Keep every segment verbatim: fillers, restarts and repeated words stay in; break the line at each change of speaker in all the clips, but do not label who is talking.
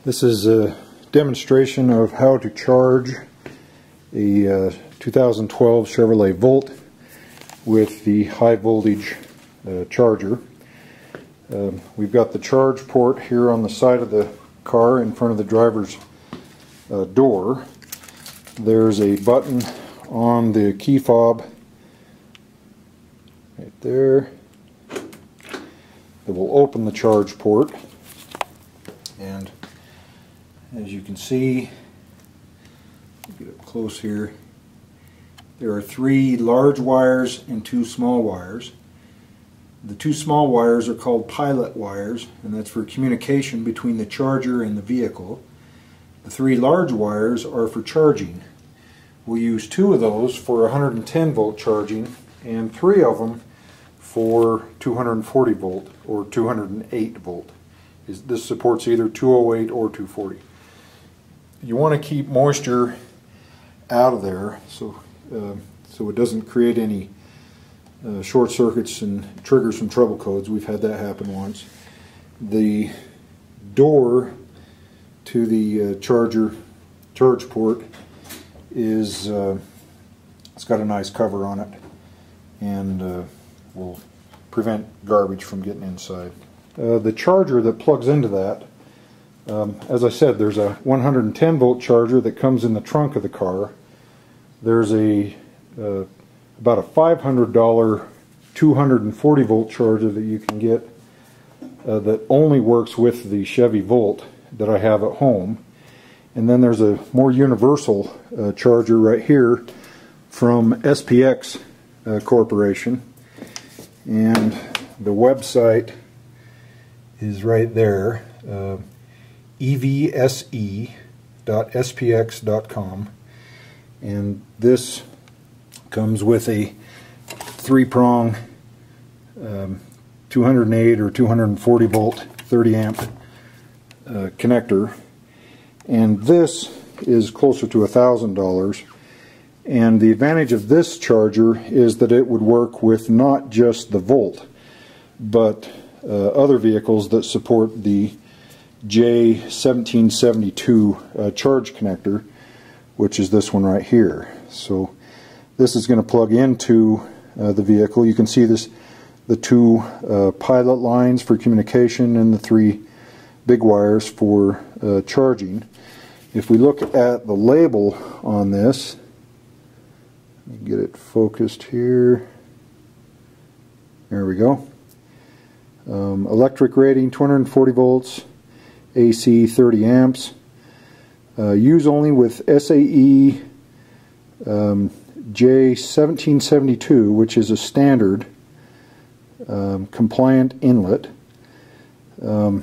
This is a demonstration of how to charge a uh, two thousand twelve Chevrolet Volt with the high voltage uh, charger. Um, we've got the charge port here on the side of the car in front of the driver's uh, door. There's a button on the key fob right there that will open the charge port, and as you can see, get up close here, there are three large wires and two small wires. The two small wires are called pilot wires, and that's for communication between the charger and the vehicle. The three large wires are for charging. We'll use two of those for one hundred ten volt charging and three of them for two hundred forty volt or two hundred eight volt. This supports either two oh eight or two forty. You want to keep moisture out of there so uh, so it doesn't create any uh, short circuits and trigger some trouble codes. We've had that happen once. The door to the uh, charger charge port is uh, it's got a nice cover on it, and uh, will prevent garbage from getting inside. Uh, the charger that plugs into that, um, as I said, there's a one hundred ten volt charger that comes in the trunk of the car. There's a uh, about a five hundred dollar two hundred forty volt charger that you can get uh, that only works with the Chevy Volt that I have at home. And then there's a more universal uh, charger right here from S P X uh, Corporation, and the website is right there, uh, E V S E dot S P X dot com, and this comes with a three-prong um, two hundred eight or two hundred forty volt thirty amp uh, connector, and this is closer to a thousand dollars. And the advantage of this charger is that it would work with not just the Volt, but uh, other vehicles that support the J seventeen seventy-two uh, charge connector, which is this one right here. So this is going to plug into uh, the vehicle. You can see this, the two uh, pilot lines for communication and the three big wires for uh, charging. If we look at the label on this, get it focused here. There we go. Um, electric rating two hundred forty volts, A C thirty amps. Uh, use only with S A E um, J seventeen seventy-two, which is a standard um, compliant inlet. Um,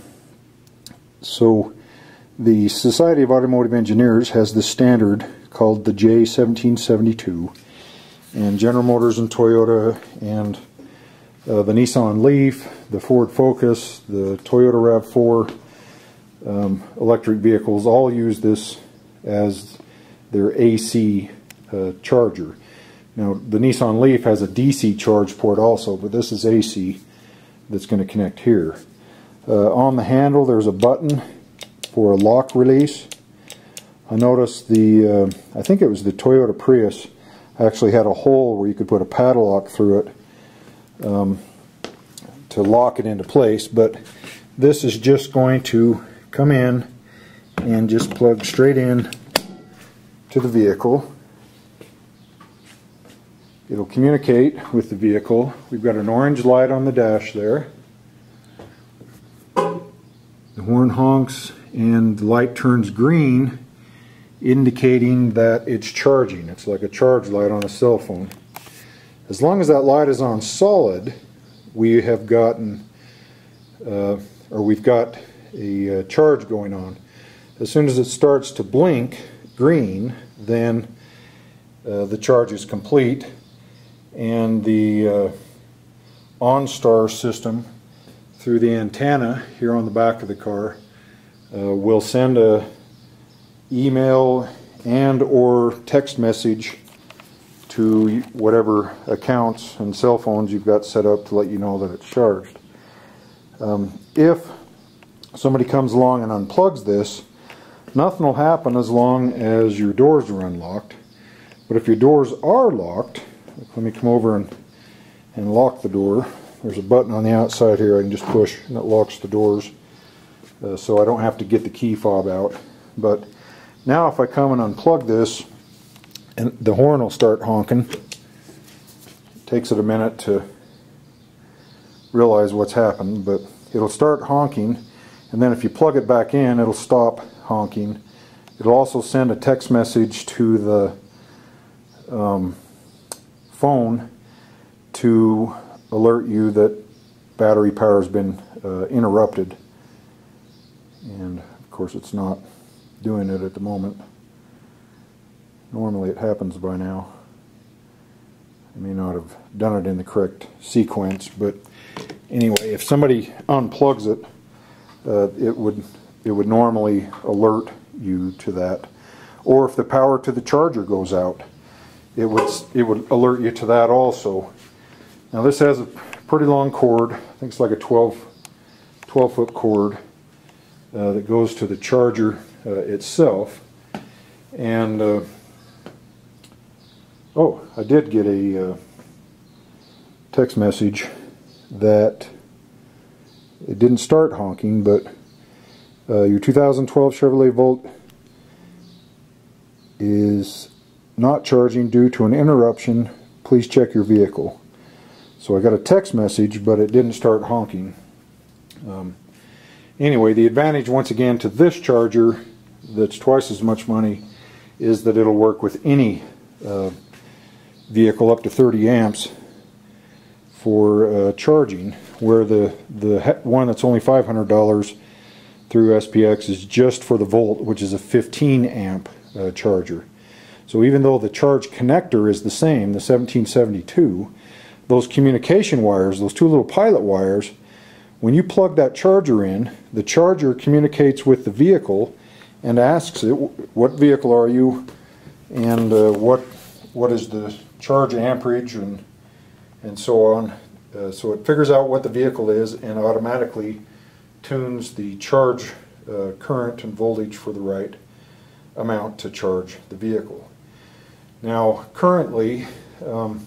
so the Society of Automotive Engineers has this standard called the J seventeen seventy-two, and General Motors and Toyota and uh, the Nissan Leaf, the Ford Focus, the Toyota RAV four um, electric vehicles all use this as their A C uh, charger. Now the Nissan Leaf has a D C charge port also, but this is A C that's going to connect here. Uh, on the handle there's a button for a lock release. I noticed the, uh, I think it was the Toyota Prius, actually had a hole where you could put a padlock through it um, to lock it into place, but this is just going to come in and just plug straight in to the vehicle. It'll communicate with the vehicle. We've got an orange light on the dash there. The horn honks and the light turns green, indicating that it's charging. It's like a charge light on a cell phone. As long as that light is on solid, we have gotten, uh, or we've got a uh, charge going on. As soon as it starts to blink green, then uh, the charge is complete, and the uh, OnStar system through the antenna here on the back of the car uh, will send a email and or text message to whatever accounts and cell phones you've got set up to let you know that it's charged. Um, if somebody comes along and unplugs this, nothing will happen as long as your doors are unlocked. But if your doors are locked, let me come over and, and lock the door. There's a button on the outside here I can just push and it locks the doors, uh, so I don't have to get the key fob out. But now if I come and unplug this, and the horn will start honking. It takes it a minute to realize what's happened, but it'll start honking, and then if you plug it back in, it'll stop honking. It'll also send a text message to the um, phone to alert you that battery power has been uh, interrupted, and of course it's not doing it at the moment. Normally it happens by now. I may not have done it in the correct sequence, but anyway, if somebody unplugs it, uh, it would it would normally alert you to that. Or if the power to the charger goes out, it would it would alert you to that also. Now this has a pretty long cord. I think it's like a twelve foot cord uh, that goes to the charger uh, itself. And uh, oh, I did get a uh, text message that it didn't start honking, but uh, your two thousand twelve Chevrolet Volt is not charging due to an interruption. Please check your vehicle. So I got a text message, but it didn't start honking. Um, anyway, the advantage once again to this charger that's twice as much money is that it'll work with any uh, vehicle up to thirty amps for uh, charging, where the the one that's only five hundred dollars through S P X is just for the Volt, which is a fifteen amp uh, charger. So even though the charge connector is the same, the seventeen seventy-two, those communication wires, those two little pilot wires, when you plug that charger in, the charger communicates with the vehicle and asks it, what vehicle are you, and uh, what what is the charge amperage, and and so on. Uh, so it figures out what the vehicle is and automatically tunes the charge uh, current and voltage for the right amount to charge the vehicle. Now currently um,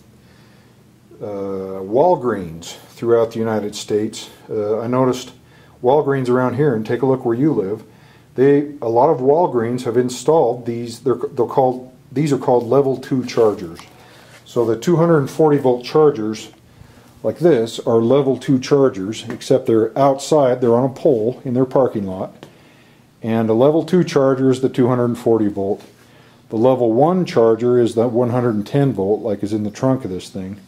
uh, Walgreens throughout the United States, uh, I noticed Walgreens around here, and take a look where you live, they a lot of Walgreens have installed these. They're, they're called these are called level two chargers. So the two hundred forty volt chargers like this are level two chargers, except they're outside, they're on a pole in their parking lot. And a level two charger is the two hundred forty volt. The level one charger is the one hundred ten volt, like is in the trunk of this thing.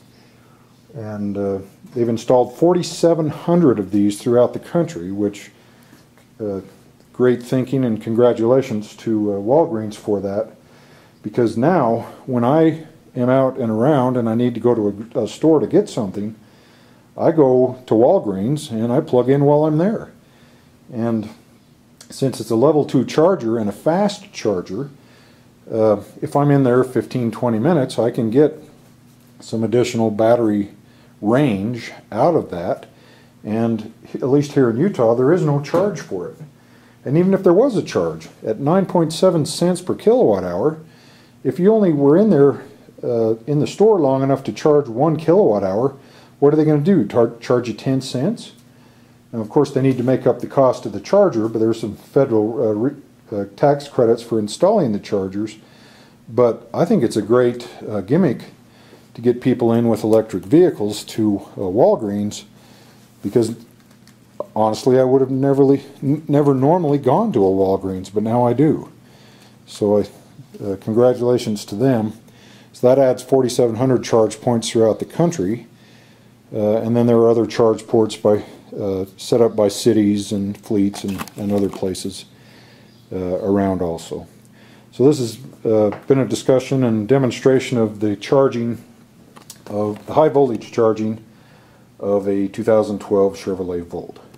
And uh, they've installed forty-seven hundred of these throughout the country, which uh, great thinking, and congratulations to uh, Walgreens for that. Because now, when I am out and around and I need to go to a, a store to get something, I go to Walgreens and I plug in while I'm there. And since it's a level two charger and a fast charger, uh, if I'm in there fifteen to twenty minutes, I can get some additional battery range out of that. And at least here in Utah, there is no charge for it. And even if there was a charge, at nine point seven cents per kilowatt hour, if you only were in there uh, in the store long enough to charge one kilowatt hour, what are they going to do? Tar charge you ten cents? Now, of course, they need to make up the cost of the charger, but there's some federal uh, re uh, tax credits for installing the chargers. But I think it's a great uh, gimmick to get people in with electric vehicles to uh, Walgreens, because honestly, I would have never, never normally gone to a Walgreens, but now I do. So I, uh, congratulations to them. So that adds forty-seven hundred charge points throughout the country. Uh, and then there are other charge ports by, uh, set up by cities and fleets and, and other places uh, around also. So this has uh, been a discussion and demonstration of the charging of the high voltage charging of a two thousand twelve Chevrolet Volt.